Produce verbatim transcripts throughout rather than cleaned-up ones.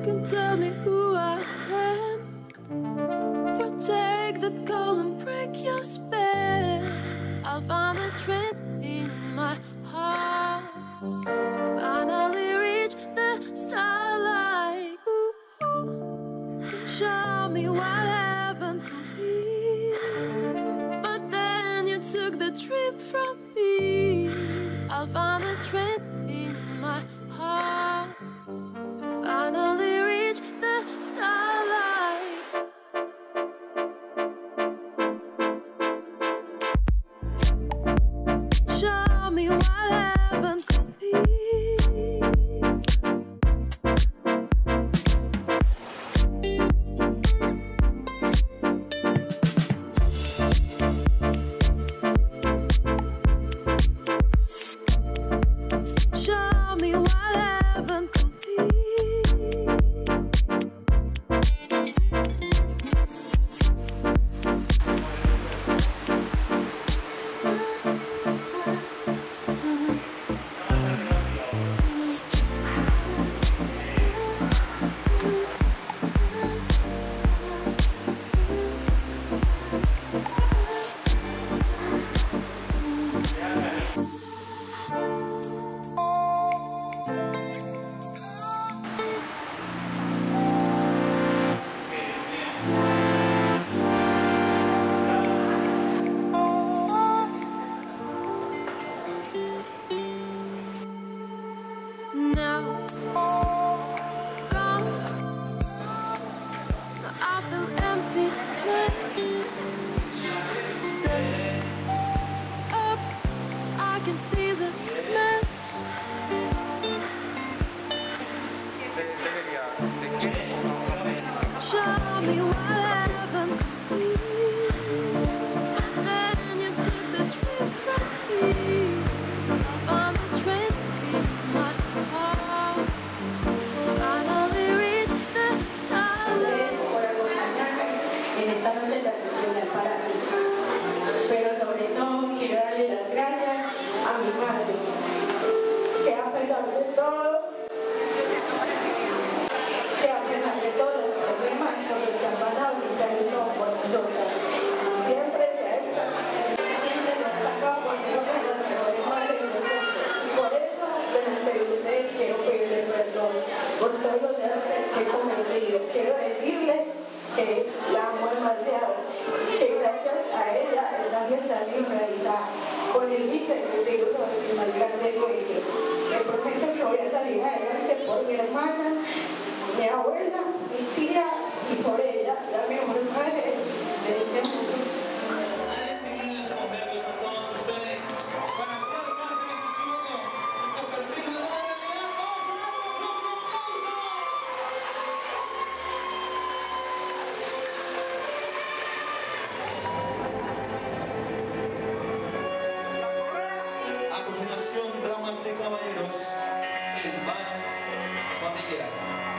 can tell me who I am. Take the cold and break your spell. I'll find the strength in my heart. Finally reach the starlight. Ooh, ooh. Show me what heaven could be. But then you took the dream from me. I'll find the strength in my heart. Finally reach the starlight. Show me what heaven could be. Show me what heaven could be. Now, gone. Now I feel emptiness. Set up, I can see the mess. Show me what heaven could be. But then you took the dream from me. I found the strength in my heart. Finally reach the starlight. En esta noche tan especial para ti, pero sobre todo quiero darle las gracias a mi madre, que a pesar de todo, que a pesar de todos los problemas por los que han pasado, siempre han luchado por nosotras. Siempre se ha estado, siempre se ha destacado por ser una de las mejores madres del mundo. Y por eso, delante de ustedes, quiero pedirle perdón por todos los errores que he cometido. Quiero decirle que la amo demasiado, que gracias a ella esta fiesta ha sido realizada con el fin de cumplir uno de mis más grandes sueños. Me prometo que voy a salir adelante por mi hermana, mi abuela, mi tía y por ella, la mejor madre de este mundo. Ha decidido escogerlos a todos ustedes para ser parte de su sueño y convertirlo en una realidad. ¡Vamos a dar un fuerte aplauso! A continuación, damas y caballeros, el vals familiar.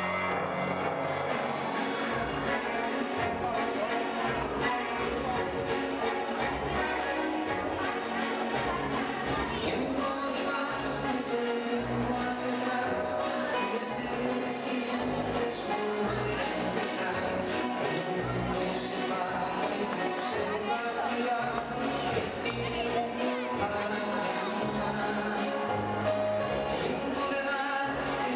Tiempo de vals, es el tiempo hacia atrás, de ser lo de siempre es volver a empezar. El mundo se para y te observa girar, es tiempo para amar. Tiempo de vals,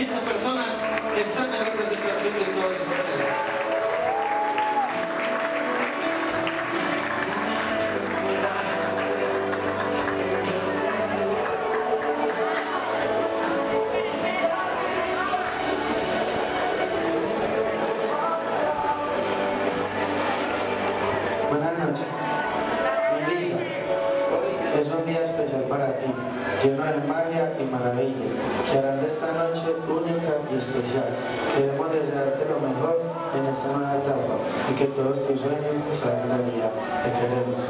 quince personas que están en representación de todos ustedes. Buenas noches. Melissa, hoy es un día especial para ti, lleno de magia y maravilla, que harán de esta noche única y especial. Queremos desearte lo mejor en esta nueva etapa y que todos tus sueños se hagan realidad. Te queremos.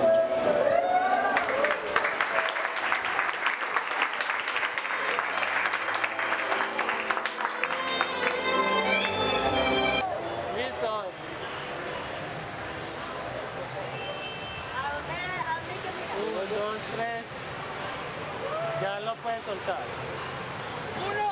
Uno, dos, tres. Ya lo puedes soltar. ¡Uno!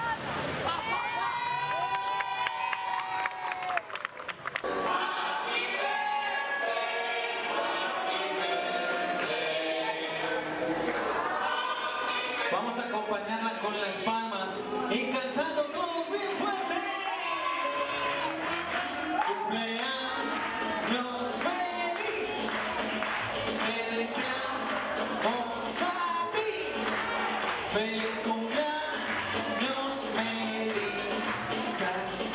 Vamos a acompañarla con las palmas y cantando todos bien fuerte. Cumpleaños feliz, te deseamos a ti. Feliz cumpleaños, Melissa.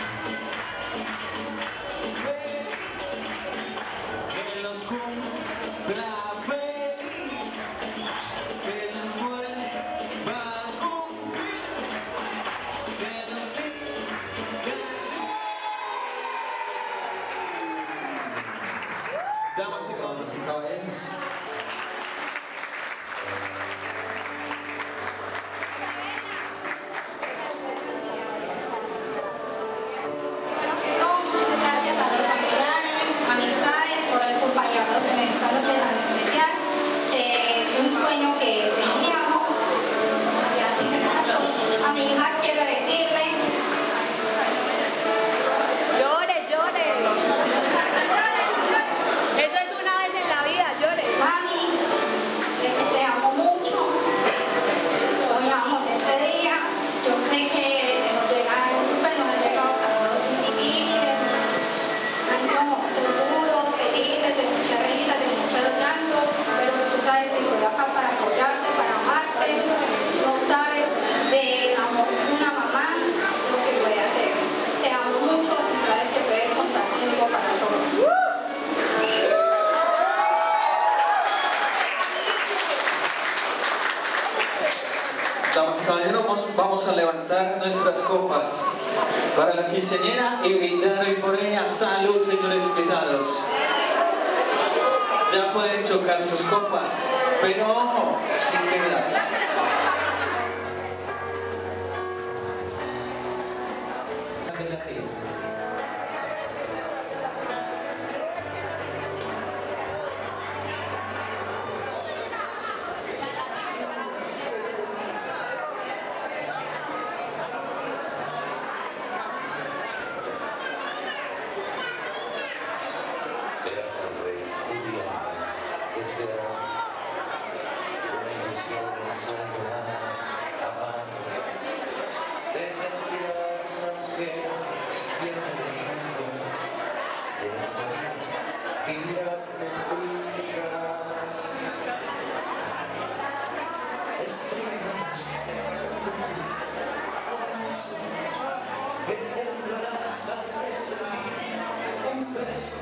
Feliz, que los cumpla feliz, que los vuelva a cumplir, que los siga así. Damas y damas y caballeros. Primero que todo, muchas gracias a los familiares, amistades por acompañarnos en esta noche tan especial, que es un sueño que teníamos desde hace rato. A mi hija quiero decirle, Llore, llore. Eso es una vez en la vida, llore. mami, de que te amo mucho. Soñamos este día. Yo sé que nos llegan, pues nos han llegado momentos difíciles, han sido momentos duros, felices, de muchas risas, de muchos llantos, pero tú sabes que estoy acá para apoyarte, para amarte. No sabes del amor de una mamá lo que puede hacer. Te amo mucho y sabes que puedes contar conmigo para todo. Damas y caballeros, vamos- vamos a levantar nuestras copas para la quinceañera y brindar hoy por ella. Salud, señores invitados. Ya pueden chocar sus copas, pero ojo, sin quebrarlas. De la tierra. Será tal vez un día más que será una ilusión soñadas amando. Te sentirás una mujer llena de mundo, de amor, irás de prisa. Estrellas, corazón, que tendrás al recibir un beso.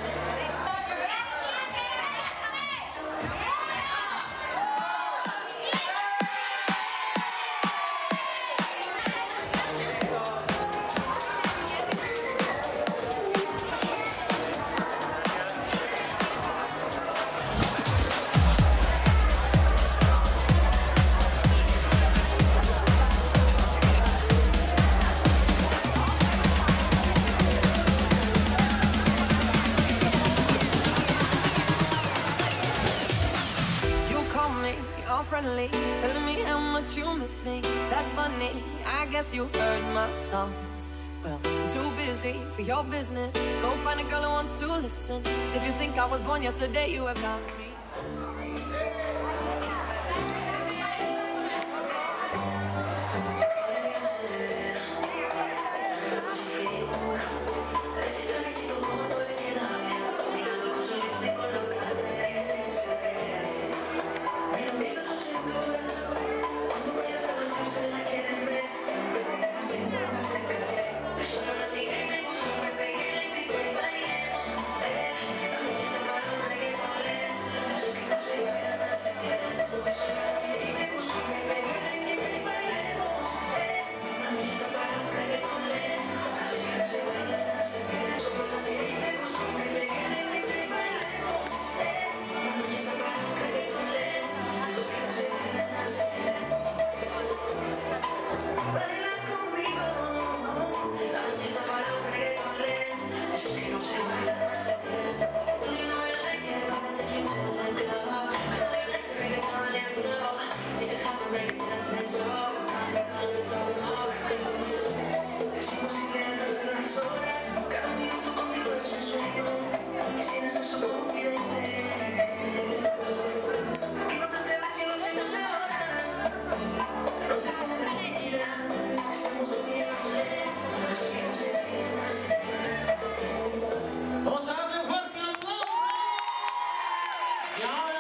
You call me all friendly, telling me how much you miss me. That's funny, I guess you heard my songs. Well, I'm too busy for your business. Go find a girl who wants to listen. 'Cause if you think I was born yesterday, you have got me. Y ahora